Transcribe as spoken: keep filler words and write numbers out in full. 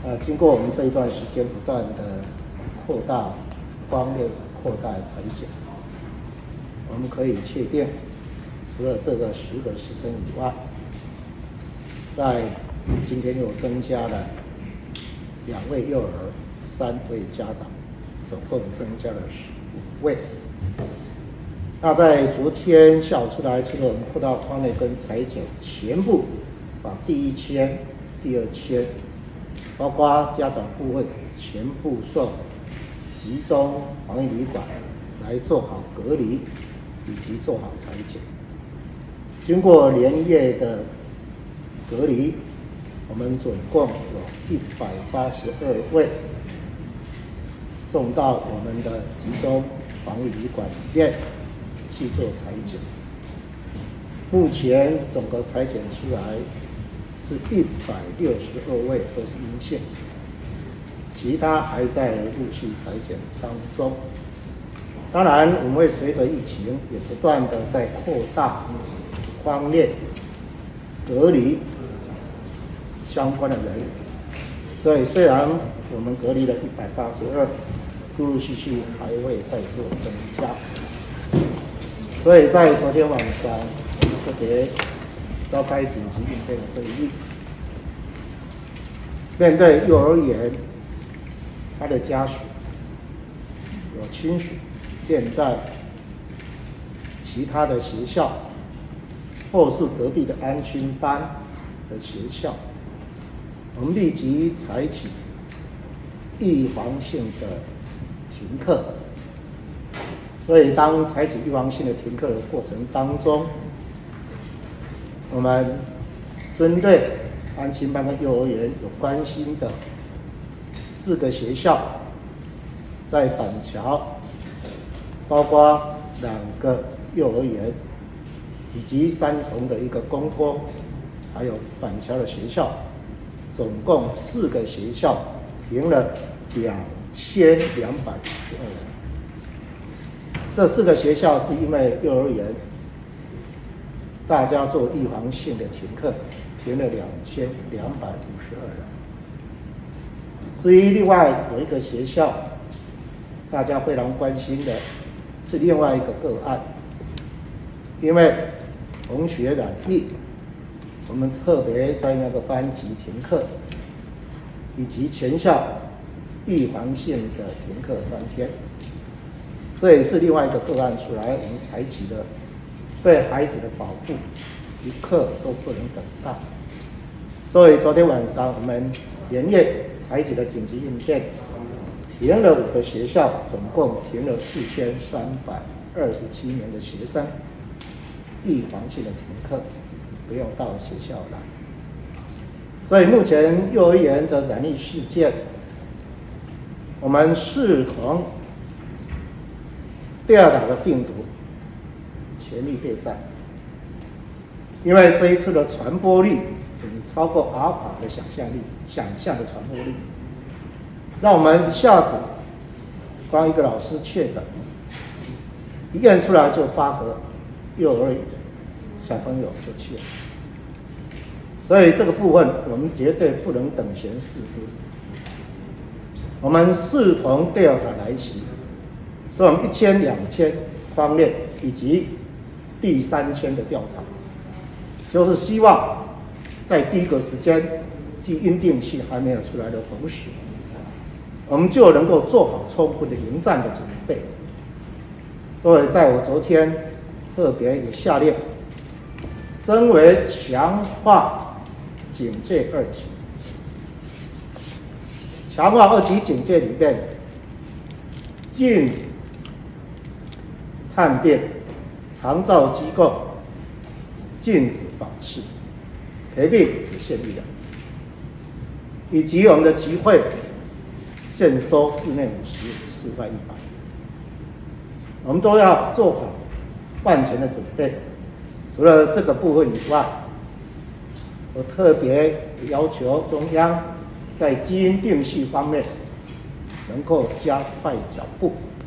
啊，经过我们这一段时间不断的扩大方面扩大裁剪，我们可以确定，除了这个十个师生以外，在今天又增加了两位幼儿、三位家长，总共增加了十五位。那在昨天下午出来，除了我们扩大框内跟裁剪全部把第一签、第二签，包括家长部分全部送集中防疫旅馆来做好隔离，以及做好裁剪。经过连夜的隔离，我们总共有一百八十二位送到我们的集中防疫旅馆里面去做裁剪。目前整个裁剪出来是一百六十二位都是阴性，其他还在陆续裁剪当中。当然，我们会随着疫情也不断的在扩大框列隔离相关的人，所以虽然我们隔离了一百八十二，陆陆续续还会再做增加。所以在昨天晚上，我们特别召开紧急应变的会议，面对幼儿园他的家属有亲属现在其他的学校，或是隔壁的安亲班的学校，我们立即采取预防性的停课。所以当采取预防性的停课的过程当中，我们针对安亲班跟幼儿园有关心的四个学校，在板桥，包括两个幼儿园，以及三重的一个公托，还有板桥的学校，总共四个学校停了两千两百五十二人。这四个学校是因为幼儿园大家做预防性的停课，停了两千两百五十二人。至于另外有一个学校，大家非常关心的是另外一个个案，因为同学染疫，我们特别在那个班级停课，以及全校预防性的停课三天。这也是另外一个个案出来，我们采取的对孩子的保护，一刻都不能等待。所以昨天晚上我们连夜采取了紧急应变，停了五个学校，总共停了四千三百二十七名的学生，预防性的停课，不用到学校来。所以目前幼儿园的染疫事件，我们视同第二档的病毒全力备战，因为这一次的传播率已经超过阿尔法的想象力，想象的传播力，让我们一下子光一个老师确诊，一验出来就八个幼儿小朋友就去了，所以这个部分我们绝对不能等闲视之。我们视同第二塔来袭，所以我们一千、两千方面以及第三千的调查，就是希望在第一个时间，即因定性还没有出来的同时，我们就能够做好充分的迎战的准备。所以在我昨天特别也下令，身为强化警戒二级，强化二级警戒里面，禁止探病、长照机构，禁止访视，陪病只限一人，以及我们的集会限收室内五十，室外一百，我们都要做好万全的准备。除了这个部分以外，我特别要求中央在基因定序方面能够加快脚步。